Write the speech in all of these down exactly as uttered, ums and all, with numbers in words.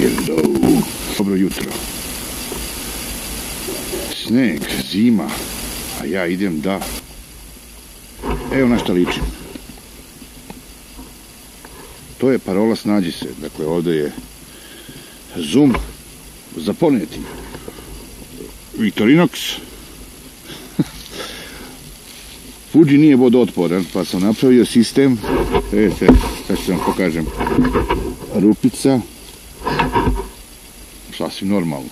Hello. Dobro jutro. Sneg, zima, a ja idem da... Evo na šta ličim. To je parola snađi se. Dakle, ovdje je Zoom za poneti. Victorinox. Fuji nije vodootporan, pa sam napravio sistem. Vidite, sad ću vam pokažem. Rupica. Sasvim normalno.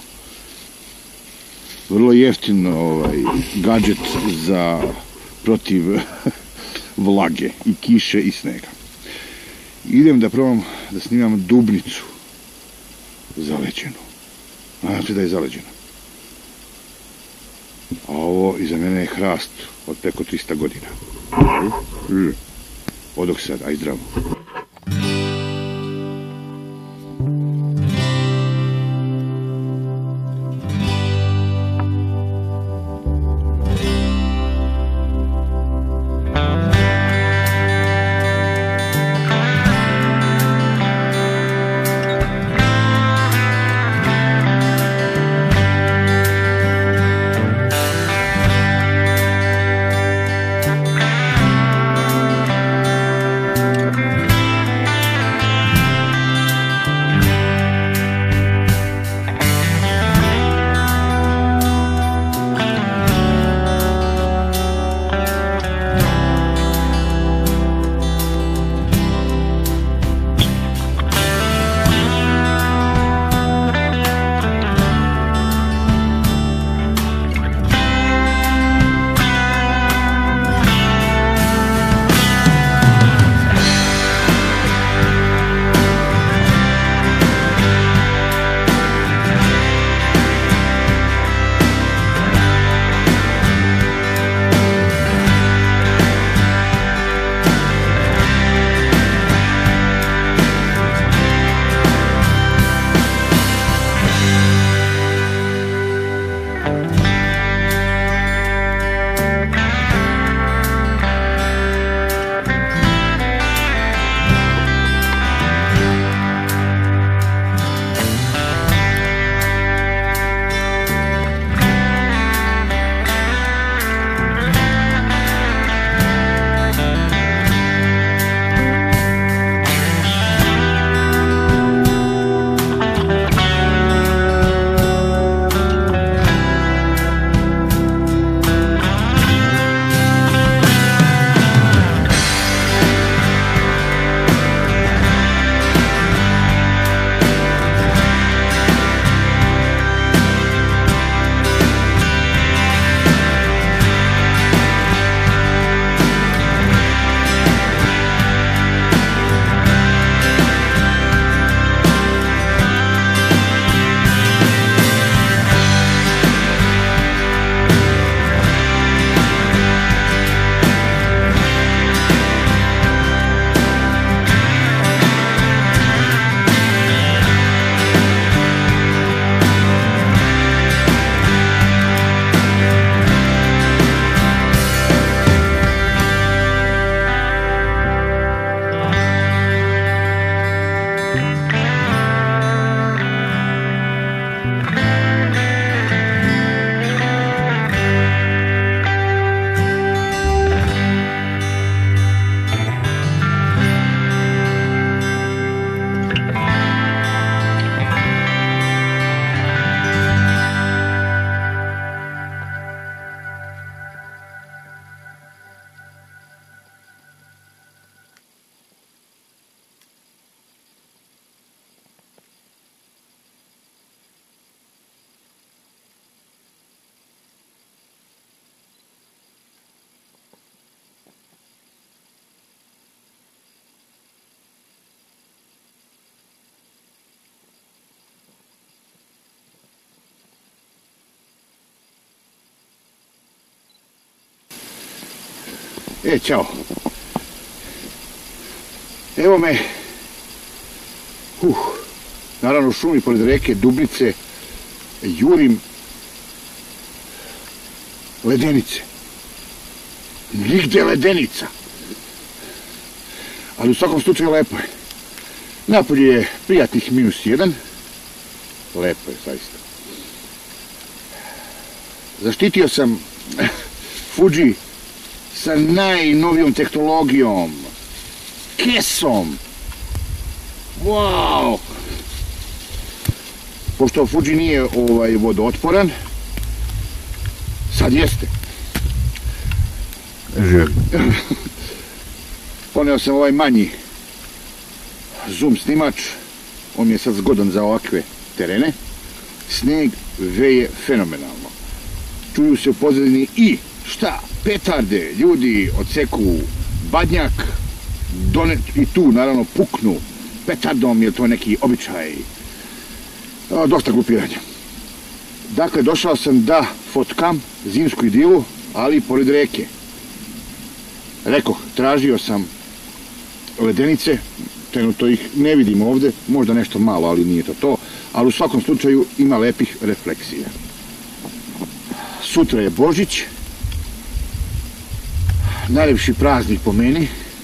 Vrlo jeftin ovaj, gadžet za protiv vlage i kiše i snega. Idem da probam da snimam dubnicu zaleđenu. Nadam se da je zaleđena. A ovo iza mene je hrast od preko trista godina. Odok sad, aj zdravo. E, čao. Evo me, uh, naravno u šumi pored reke Dubnice jurim ledenice. Nigde ledenica. Ali u svakom slučaju lepo je. Napolje je prijatnih minus jedan, Lepo je, zaista. Zaštitio sam Fuji sa najnovijom tehnologijom, kesom. Wow! Pošto Fuji nije ovaj, vodootporan, sad jeste. Poneo sam ovaj manji zoom snimač, on mi je sad zgodan za ovakve terene. Sneg veje fenomenalno. Čuju se u pozadini i šta? Petarde, ljudi odseku badnjak i tu naravno puknu petardom, jer to je neki običaj. Dosta glupiranja. Dakle, došao sam da fotkam zimsku idilu, ali pored reke. Rekoh, tražio sam ledenice, trenutno ih ne vidim ovdje, možda nešto malo, ali nije to to, ali u svakom slučaju ima lepih refleksija. Sutra je Božić, najljepši praznik po meni,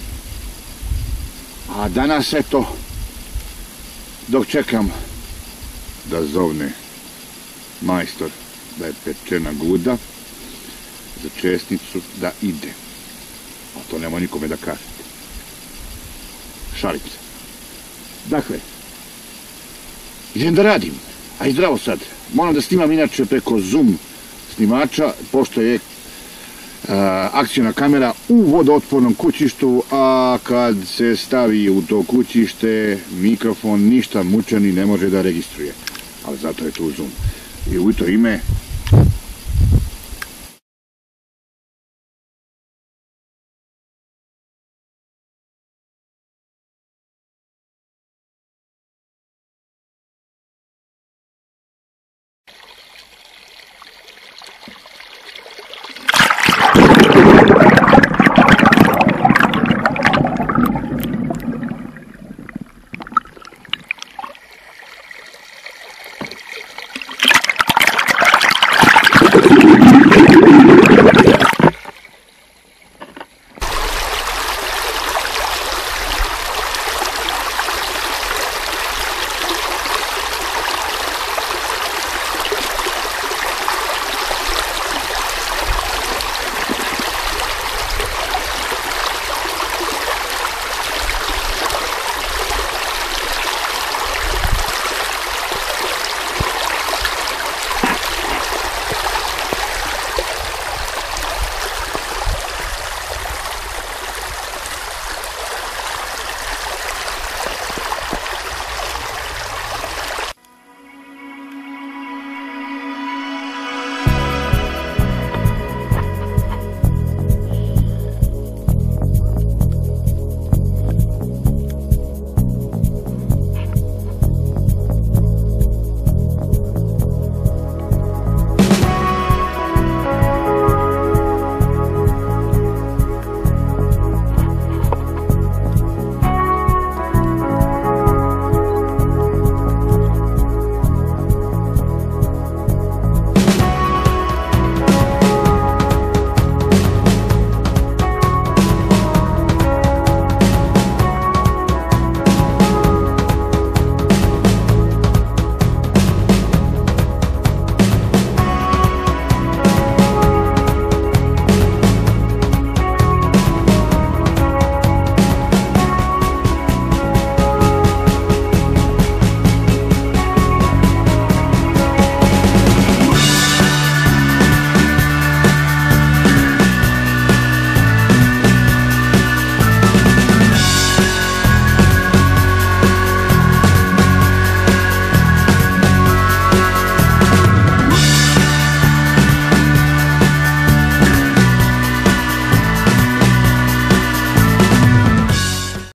a danas eto, dok čekam da zovne majstor da je pečena guda za česnicu da ide, a to nema nikome da kažete. Šalim se. Dakle, idem da radim, a i zdravo sad. Moram da snimam inače preko zoom snimača, pošto je a, akcijna kamera u vodootpornom kućištu, a kad se stavi u to kućište, mikrofon ništa mučani ne može da registruje. Ali zato je tu zoom. I u to ime